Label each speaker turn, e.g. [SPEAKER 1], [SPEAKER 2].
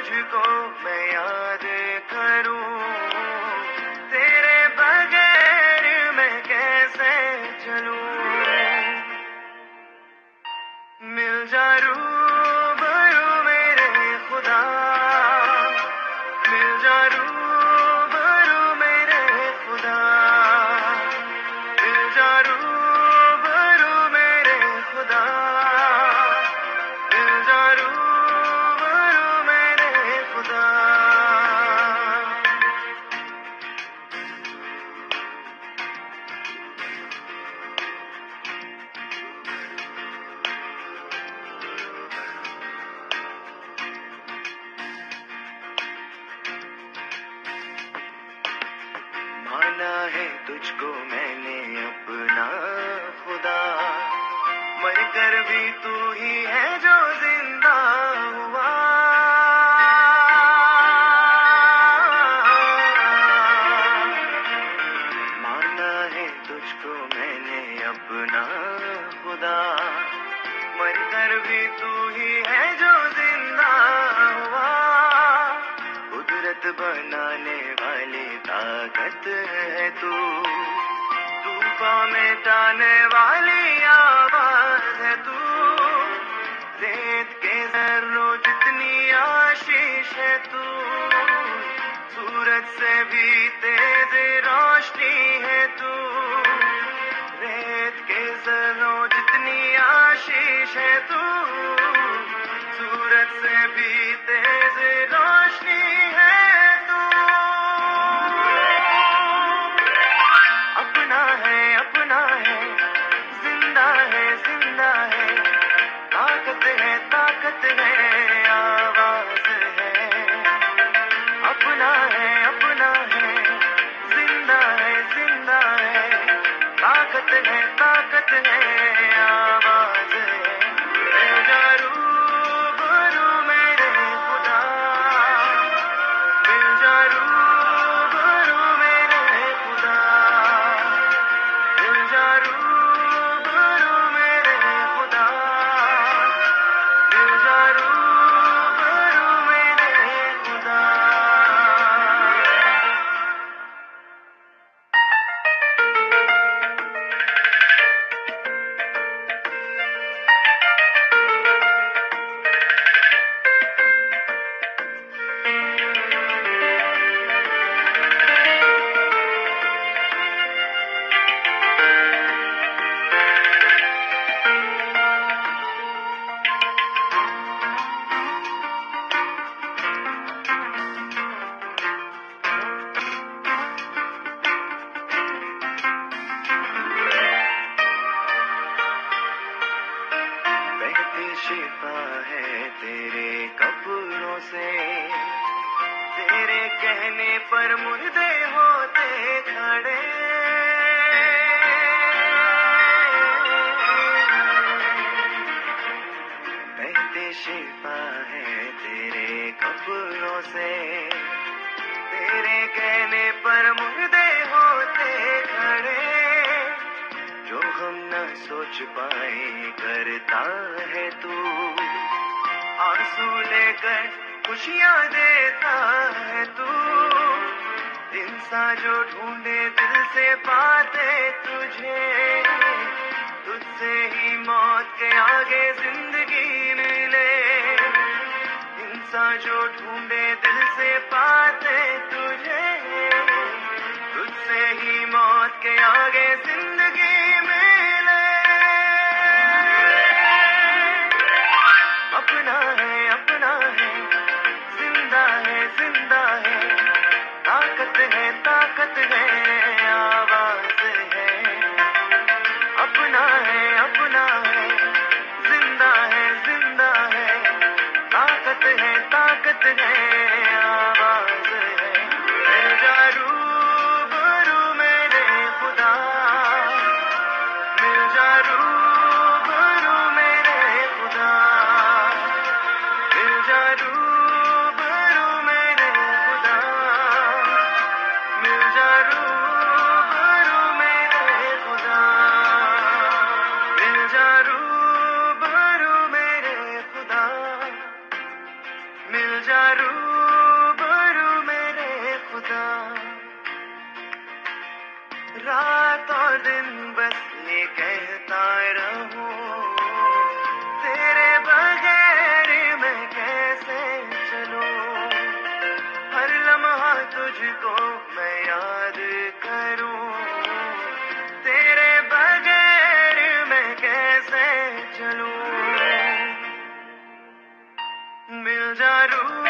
[SPEAKER 1] तुझको मैं याद करूं, तेरे बगैर मैं कैसे चलूं। मिल जा रूबरू मेरे खुदा, मिल जा रूबरू मेरे खुदा, मिल जा रूबरू मेरे खुदा, मिल जा रूबरू मेरे खुदा। माना है तुझको मैंने अपना खुदा, मर कर भी तू ही है जो जिंदा हुआ। माना है तुझको मैंने अपना खुदा, मर कर भी तू ही है जो जिंदा हुआ। कुदरत बनाने वाली ताकत है तू, तूफान मिटाने वाली आवाज है तू। रेत के जर्रों जितनी आशीष है तू, सूरज से भी तेज रोशनी है तू। रेत के जर्रों जितनी आशीष है तू, सूरज से भी तेज रोशनी है तू। अपना है, जिंदा है, जिंदा है, ताकत है, आवाज है। अपना है, जिंदा है, जिंदा है, ताकत है, आवाज है। मिल जा रूबरू मेरे खुदा, मिल जा रूबरू मेरे खुदा, मिल जा रूबरू मेरे खुदा, मिल जा रूबरू मेरे खुदा। बहती शिफा है तेरे कब्रों से, तेरे कहने पर मुर्दे होते खड़े। बहती शिफा है तेरे कब्रों से, तेरे कहने पर मुर्दे होते खड़े। जो हम न सोच पाए करता है तू, आंसू लेकर खुशियां देता है तू। इंसान जो ढूंढे दिल से पाते तुझे, तुझसे ही मौत के आगे जिंदगी मिले। इंसान जो ढूंढे दिल से पाते तुझे, तुझसे ही मौत के आगे जिंदगी मिले। अपना है, जिंदा है, जिंदा है, ताकत है, आवाज है। अपना है, जिंदा है, जिंदा है, ताकत है, आवाज है। मिल जा रूबरू मेरे खुदा, मिल जा रूबरू मेरे खुदा, मिल जा रूबरू मेरे खुदा, मिल जा रूबरू मेरे खुदा, मिल जा रूबरू मेरे खुदा, मिल जा रूबरू जा रूठ